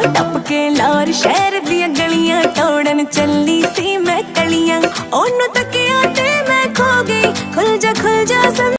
टप के लार शहर दिया गलियां तोड़न चली सी मैं कलियां ओनू तकिया ते मैं खो गई खुल जा